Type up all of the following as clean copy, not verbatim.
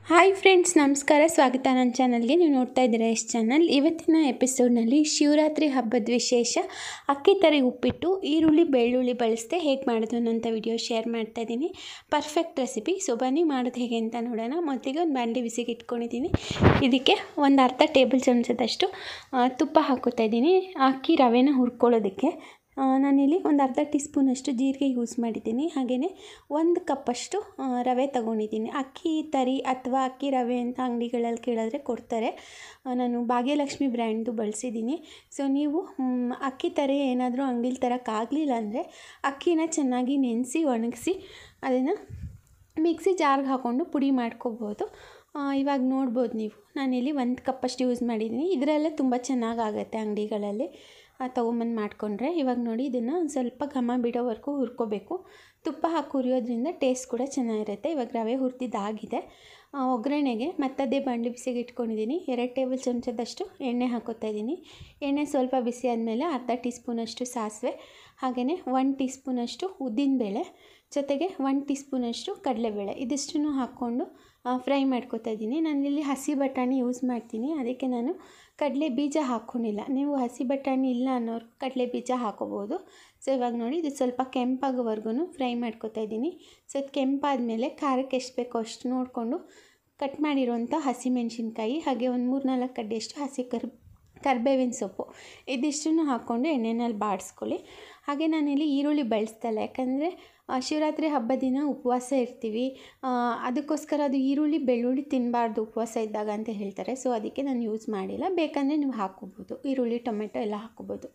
Hi friends, ನಮಸ್ಕಾರ. ಸ್ವಾಗತ ನನ್ನ ಚಾನಲ್ಗೆ. ನೀವು ನೋಡ್ತಾ ಇದ್ದೀರಾ ಎಸ್ ಚಾನಲ್. ಇವತ್ತಿನ ಎಪಿಸೋಡ್ನಲ್ಲಿ ಶಿವರಾತ್ರಿ ಹಬ್ಬದ ವಿಶೇಷ ಅಕ್ಕಿ ಥರಿ ಉಪ್ಪಿಟ್ಟು ಈರುಳ್ಳಿ ಬೆಳ್ಳುಳ್ಳಿ ಬಳಸದೆ ಹೇಗೆ ಮಾಡೋದು ಅನ್ನೋಂಥ ವಿಡಿಯೋ ಶೇರ್ ಮಾಡ್ತಾ ಇದ್ದೀನಿ. Perfect recipe. ಸೊ ಬನ್ನಿ ಮಾಡೋದು ಹೇಗೆ ಅಂತ ನೋಡೋಣ. ಮೊದಲಿಗೆ ಒಂದು ಬಾಣಲಿ ಬಿಸಿಗೆ ಇಟ್ಕೊಂಡಿದ್ದೀನಿ. ಇದಕ್ಕೆ ಒಂದು ಅರ್ಧ ಟೇಬಲ್ ಚಮಚದಷ್ಟು ತುಪ್ಪ ಹಾಕೋತಾ ಇದ್ದೀನಿ. ಅಕ್ಕಿ ರವೆನ ಹುರ್ಕೊಳ್ಳೋದಕ್ಕೆ ನಾನಿಲ್ಲಿ ಒಂದು ಅರ್ಧ ಟೀ ಸ್ಪೂನಷ್ಟು ಜೀರಿಗೆ ಯೂಸ್ ಮಾಡಿದ್ದೀನಿ. ಹಾಗೆಯೇ ಒಂದು ಕಪ್ಪಷ್ಟು ರವೆ ತೊಗೊಂಡಿದ್ದೀನಿ. ಅಕ್ಕಿ ತರಿ ಅಥವಾ ಅಕ್ಕಿ ರವೆ ಅಂತ ಅಂಗಡಿಗಳಲ್ಲಿ ಕೇಳಿದ್ರೆ ಕೊಡ್ತಾರೆ. ನಾನು ಭಾಗ್ಯಲಕ್ಷ್ಮಿ ಬ್ರ್ಯಾಂಡ್ದು ಬಳಸಿದ್ದೀನಿ. ಸೊ ನೀವು ಅಕ್ಕಿ ತರಿ ಏನಾದರೂ ಅಂಗಡಿಲಿ ತರೋಕ್ಕಾಗಲಿಲ್ಲ ಅಂದರೆ ಅಕ್ಕಿನ ಚೆನ್ನಾಗಿ ನೆನೆಸಿ ಒಣಗಿಸಿ ಅದನ್ನು ಮಿಕ್ಸಿ ಜಾರ್ಗೆ ಹಾಕ್ಕೊಂಡು ಪುಡಿ ಮಾಡ್ಕೋಬೋದು. ಇವಾಗ ನೋಡ್ಬೋದು ನೀವು, ನಾನಿಲ್ಲಿ ಒಂದು ಕಪ್ಪಷ್ಟು ಯೂಸ್ ಮಾಡಿದ್ದೀನಿ. ಇದರಲ್ಲೇ ತುಂಬ ಚೆನ್ನಾಗಾಗುತ್ತೆ ಅಂಗಡಿಗಳಲ್ಲಿ ತೊಗೊಂಬಂದು ಮಾಡಿಕೊಂಡ್ರೆ. ಇವಾಗ ನೋಡಿ, ಇದನ್ನು ಒಂದು ಸ್ವಲ್ಪ ಘಮ ಬಿಡೋವರೆಗೂ ಹುರ್ಕೋಬೇಕು. ತುಪ್ಪ ಹಾಕಿ ಹುರಿಯೋದ್ರಿಂದ ಟೇಸ್ಟ್ ಕೂಡ ಚೆನ್ನಾಗಿರುತ್ತೆ. ಇವಾಗ ರವೆ ಹುರಿದಿದ್ದಾಗಿದೆ. ಒಗ್ಗರಣೆಗೆ ಮತ್ತದೇ ಬಾಣಲಿ ಬಿಸಿಗೆ ಇಟ್ಕೊಂಡಿದ್ದೀನಿ. 2 ಟೇಬಲ್ ಚಮಚದಷ್ಟು ಎಣ್ಣೆ ಹಾಕೋತಾ ಇದ್ದೀನಿ. ಎಣ್ಣೆ ಸ್ವಲ್ಪ ಬಿಸಿ ಆದಮೇಲೆ ಅರ್ಧ ಟೀ ಸ್ಪೂನಷ್ಟು ಸಾಸಿವೆ, ಹಾಗೆಯೇ 1 ಟೀ ಸ್ಪೂನಷ್ಟು ಉದ್ದಿನಬೇಳೆ, ಜೊತೆಗೆ 1 ಟೀ ಸ್ಪೂನಷ್ಟು ಕಡಲೆಬೇಳೆ, ಇದಿಷ್ಟನ್ನು ಹಾಕ್ಕೊಂಡು ಫ್ರೈ ಮಾಡ್ಕೊತಾ ಇದ್ದೀನಿ. ನಾನಿಲ್ಲಿ ಹಸಿ ಬಟಾಣಿ ಯೂಸ್ ಮಾಡ್ತೀನಿ, ಅದಕ್ಕೆ ನಾನು ಕಡಲೆ ಬೀಜ ಹಾಕ್ಕೊಂಡಿಲ್ಲ. ನೀವು ಹಸಿ ಬಟಾಣಿ ಇಲ್ಲ ಅನ್ನೋರು ಕಡಲೆ ಬೀಜ ಹಾಕೋಬೋದು. ಸೊ ಇವಾಗ ನೋಡಿ, ಇದು ಸ್ವಲ್ಪ ಕೆಂಪಾಗೋವರೆಗೂ ಫ್ರೈ ಮಾಡ್ಕೊತಾ ಇದ್ದೀನಿ. ಸೊ ಇದು ಕೆಂಪಾದಮೇಲೆ ಖಾರಕ್ಕೆ ಎಷ್ಟು ಬೇಕೋ ಅಷ್ಟು ನೋಡಿಕೊಂಡು ಕಟ್ ಮಾಡಿರೋಂಥ ಹಸಿಮೆಣ್ಸಿನ್ಕಾಯಿ, ಹಾಗೆ ಒಂದು 3-4 ಕಡ್ಡಿಯಷ್ಟು ಹಸಿ ಕರಿಬೇವಿನ ಸೊಪ್ಪು, ಇದಿಷ್ಟನ್ನು ಹಾಕ್ಕೊಂಡು ಎಣ್ಣೆನಲ್ಲಿ ಬಾಡಿಸ್ಕೊಳ್ಳಿ. ಹಾಗೆ ನಾನಿಲ್ಲಿ ಈರುಳ್ಳಿ ಬಳಸ್ತಾಯಿಲ್ಲ, ಯಾಕಂದರೆ ಶಿವರಾತ್ರಿ ಹಬ್ಬದ ದಿನ ಉಪವಾಸ ಇರ್ತೀವಿ. ಅದಕ್ಕೋಸ್ಕರ ಅದು ಈರುಳ್ಳಿ ಬೆಳ್ಳುಳ್ಳಿ ತಿನ್ನಬಾರ್ದು ಉಪವಾಸ ಇದ್ದಾಗ ಅಂತ ಹೇಳ್ತಾರೆ. ಸೊ ಅದಕ್ಕೆ ನಾನು ಯೂಸ್ ಮಾಡಿಲ್ಲ. ಬೇಕಂದರೆ ನೀವು ಹಾಕ್ಕೋಬೋದು, ಈರುಳ್ಳಿ ಟೊಮೆಟೊ ಎಲ್ಲ ಹಾಕ್ಕೋಬೋದು.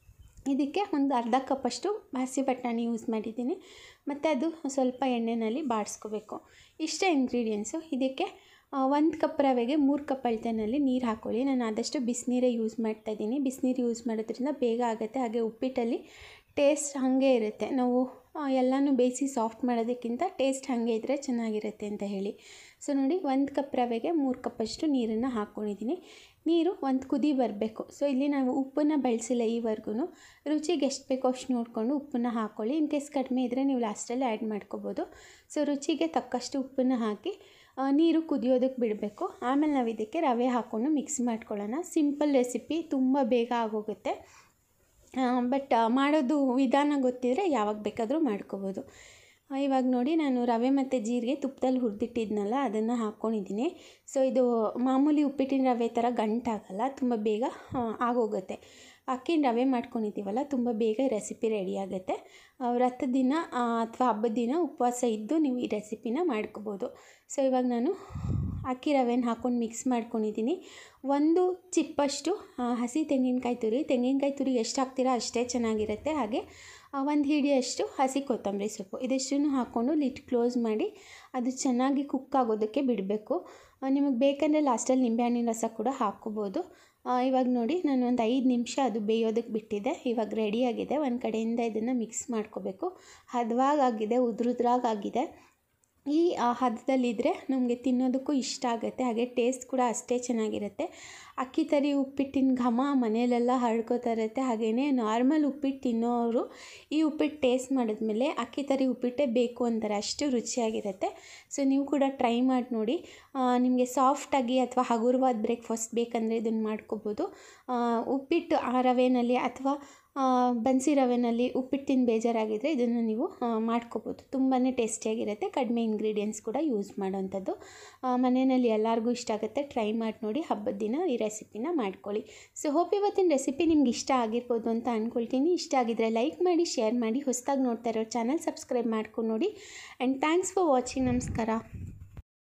ಇದಕ್ಕೆ ಒಂದು ಅರ್ಧ ಕಪ್ಪಷ್ಟು ಹಸಿ ಬಟಾಣಿ ಯೂಸ್ ಮಾಡಿದ್ದೀನಿ. ಮತ್ತು ಅದು ಸ್ವಲ್ಪ ಎಣ್ಣೆಯಲ್ಲಿ ಬಾಡಿಸ್ಕೋಬೇಕು. ಇಷ್ಟೇ ಇಂಗ್ರೀಡಿಯೆಂಟ್ಸು. ಇದಕ್ಕೆ 1 ಕಪ್ ರವೆಗೆ 3 ಕಪ್ ಅಳತೆಯಲ್ಲಿ ನೀರು ಹಾಕ್ಕೊಳ್ಳಿ. ನಾನು ಆದಷ್ಟು ಬಿಸಿನೀರೇ ಯೂಸ್ ಮಾಡ್ತಾಯಿದ್ದೀನಿ. ಬಿಸಿನೀರು ಯೂಸ್ ಮಾಡೋದ್ರಿಂದ ಬೇಗ ಆಗುತ್ತೆ. ಹಾಗೆ ಉಪ್ಪಿಟ್ಟಲ್ಲಿ ಟೇಸ್ಟ್ ಹಾಗೆ ಇರುತ್ತೆ. ನಾವು ಎಲ್ಲನೂ ಬೇಯಿಸಿ ಸಾಫ್ಟ್ ಮಾಡೋದಕ್ಕಿಂತ ಟೇಸ್ಟ್ ಹಾಗೆ ಇದ್ದರೆ ಚೆನ್ನಾಗಿರುತ್ತೆ ಅಂತ ಹೇಳಿ. ಸೊ ನೋಡಿ, 1 ಕಪ್ ರವೆಗೆ 3 ಕಪ್ಪಷ್ಟು ನೀರನ್ನು ಹಾಕ್ಕೊಂಡಿದ್ದೀನಿ. ನೀರು ಒಂದು ಕುದಿ ಬರಬೇಕು. ಸೊ ಇಲ್ಲಿ ನಾವು ಉಪ್ಪನ್ನು ಬಳಸಿಲ್ಲ ಈವರೆಗೂ. ರುಚಿಗೆ ಎಷ್ಟು ಬೇಕೋ ಅಷ್ಟು ನೋಡಿಕೊಂಡು ಉಪ್ಪನ್ನು ಹಾಕ್ಕೊಳ್ಳಿ. ಇನ್ ಕೇಸ್ ಕಡಿಮೆ ಇದ್ದರೆ ನೀವು ಲಾಸ್ಟಲ್ಲಿ ಆ್ಯಡ್ ಮಾಡ್ಕೋಬೋದು. ಸೊ ರುಚಿಗೆ ತಕ್ಕಷ್ಟು ಉಪ್ಪನ್ನು ಹಾಕಿ ನೀರು ಕುದಿಯೋದಕ್ಕೆ ಬಿಡಬೇಕು. ಆಮೇಲೆ ನಾವು ಇದಕ್ಕೆ ರವೆ ಹಾಕ್ಕೊಂಡು ಮಿಕ್ಸ್ ಮಾಡ್ಕೊಳ್ಳೋಣ. ಸಿಂಪಲ್ ರೆಸಿಪಿ, ತುಂಬ ಬೇಗ ಆಗೋಗುತ್ತೆ. ಬಟ್ ಮಾಡೋದು ವಿಧಾನ ಗೊತ್ತಿದ್ದರೆ ಯಾವಾಗ ಬೇಕಾದರೂ ಮಾಡ್ಕೋಬೋದು. ಇವಾಗ ನೋಡಿ, ನಾನು ರವೆ ಮತ್ತು ಜೀರಿಗೆ ತುಪ್ಪದಲ್ಲಿ ಹುರಿದಿಟ್ಟಿದ್ನಲ್ಲ, ಅದನ್ನು ಹಾಕ್ಕೊಂಡಿದ್ದೀನಿ. ಸೊ ಇದು ಮಾಮೂಲಿ ಉಪ್ಪಿಟ್ಟಿನ ರವೆ ಥರ ಗಂಟಾಗಲ್ಲ, ತುಂಬ ಬೇಗ ಆಗೋಗುತ್ತೆ. ಅಕ್ಕಿನ ರವೆ ಮಾಡ್ಕೊಂಡಿದ್ದೀವಲ್ಲ, ತುಂಬ ಬೇಗ ರೆಸಿಪಿ ರೆಡಿ ಆಗುತ್ತೆ. ವ್ರತದ ದಿನ ಅಥವಾ ಹಬ್ಬದ ದಿನ ಉಪವಾಸ ಇದ್ದು ನೀವು ಈ ರೆಸಿಪಿನ ಮಾಡ್ಕೋಬೋದು. ಸೊ ಇವಾಗ ನಾನು ಅಕ್ಕಿ ರವೆನ ಹಾಕ್ಕೊಂಡು ಮಿಕ್ಸ್ ಮಾಡ್ಕೊಂಡಿದ್ದೀನಿ. 1 ಚಿಪ್ಪಷ್ಟು ಹಸಿ ತೆಂಗಿನಕಾಯಿ ತುರಿ ಎಷ್ಟು ಹಾಕ್ತೀರಾ ಅಷ್ಟೇ ಚೆನ್ನಾಗಿರುತ್ತೆ. ಹಾಗೆ 1 ಹಿಡಿಯಷ್ಟು ಹಸಿ ಕೊತ್ತಂಬರಿ ಸೊಪ್ಪು, ಇದಿಷ್ಟನ್ನು ಹಾಕ್ಕೊಂಡು ಲಿಡ್ ಕ್ಲೋಸ್ ಮಾಡಿ ಅದು ಚೆನ್ನಾಗಿ ಕುಕ್ ಆಗೋದಕ್ಕೆ ಬಿಡಬೇಕು. ನಿಮಗೆ ಬೇಕಂದರೆ ಲಾಸ್ಟಲ್ಲಿ ನಿಂಬೆಹಣ್ಣಿನ ರಸ ಕೂಡ ಹಾಕ್ಕೋಬೋದು. ಇವಾಗ ನೋಡಿ, ನಾನು ಒಂದು 5 ನಿಮಿಷ ಅದು ಬೇಯೋದಕ್ಕೆ ಬಿಟ್ಟಿದ್ದೆ. ಇವಾಗ ರೆಡಿಯಾಗಿದೆ. ಒಂದು ಕಡೆಯಿಂದ ಇದನ್ನು ಮಿಕ್ಸ್ ಮಾಡ್ಕೋಬೇಕು. ಹದವಾಗಿದೆ, ಉದ್ರುದ್ರಾಗಿದೆ. ಈ ಹದದಲ್ಲಿದ್ದರೆ ನಮಗೆ ತಿನ್ನೋದಕ್ಕೂ ಇಷ್ಟ ಆಗುತ್ತೆ. ಹಾಗೆ ಟೇಸ್ಟ್ ಕೂಡ ಅಷ್ಟೇ ಚೆನ್ನಾಗಿರುತ್ತೆ. ಅಕ್ಕಿ ತರಿ ಉಪ್ಪಿಟ್ಟಿನ ಘಮ ಮನೆಯಲ್ಲೆಲ್ಲ ಹರಡ್ಕೋತಾ ಇರುತ್ತೆ. ಹಾಗೆಯೇ ನಾರ್ಮಲ್ ಉಪ್ಪಿಟ್ಟು ತಿನ್ನೋರು ಈ ಉಪ್ಪಿಟ್ಟು ಟೇಸ್ಟ್ ಮಾಡಿದ್ಮೇಲೆ ಅಕ್ಕಿ ತರಿ ಉಪ್ಪಿಟ್ಟೇ ಬೇಕು ಅಂತಾರೆ, ಅಷ್ಟು ರುಚಿಯಾಗಿರುತ್ತೆ. ಸೊ ನೀವು ಕೂಡ ಟ್ರೈ ಮಾಡಿ ನೋಡಿ. ನಿಮಗೆ ಸಾಫ್ಟಾಗಿ ಅಥವಾ ಹಗುರವಾದ ಬ್ರೇಕ್ಫಾಸ್ಟ್ ಬೇಕಂದರೆ ಇದನ್ನು ಮಾಡ್ಕೋಬೋದು. ಉಪ್ಪಿಟ್ಟು ಆ ರವೆನಲ್ಲಿ ಅಥವಾ ಬನ್ಸಿ ರವೆನಲ್ಲಿ ಉಪ್ಪಿಟ್ಟಿನ ಬೇಜಾರಾಗಿದ್ದರೆ ಇದನ್ನು ನೀವು ಮಾಡ್ಕೋಬೋದು. ತುಂಬಾ ಟೇಸ್ಟಿಯಾಗಿರುತ್ತೆ. ಕಡಿಮೆ ಇಂಗ್ರೀಡಿಯೆಂಟ್ಸ್ ಕೂಡ ಯೂಸ್ ಮಾಡೋವಂಥದ್ದು. ಮನೆಯಲ್ಲಿ ಎಲ್ಲರಿಗೂ ಇಷ್ಟ ಆಗುತ್ತೆ. ಟ್ರೈ ಮಾಡಿ ನೋಡಿ. ಹಬ್ಬದ ದಿನ ಈ ರೆಸಿಪಿನ ಮಾಡ್ಕೊಳ್ಳಿ. ಸೊ ಹೋಪ್ ಇವತ್ತಿನ ರೆಸಿಪಿ ನಿಮ್ಗೆ ಇಷ್ಟ ಆಗಿರ್ಬೋದು ಅಂತ ಅಂದ್ಕೊಳ್ತೀನಿ. ಇಷ್ಟ ಆಗಿದ್ದರೆ ಲೈಕ್ ಮಾಡಿ, ಶೇರ್ ಮಾಡಿ. ಹೊಸದಾಗಿ ನೋಡ್ತಾ ಇರೋ ಚಾನಲ್ ಸಬ್ಸ್ಕ್ರೈಬ್ ಮಾಡ್ಕೊಂಡು ನೋಡಿ. And thanks for watching. ನಮಸ್ಕಾರ.